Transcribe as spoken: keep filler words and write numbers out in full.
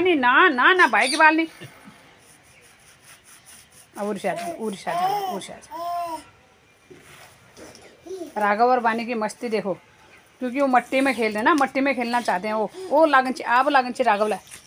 बानी ना ना ना भाई की बाल नहीं। उर्षा उर्षा उर्षा राघव और बानी की मस्ती देखो, क्योंकि वो मट्टी में खेल रहे हैं ना, मट्टी में खेलना चाहते हैं। वो वो लागन ची आप लागन ची राघव ला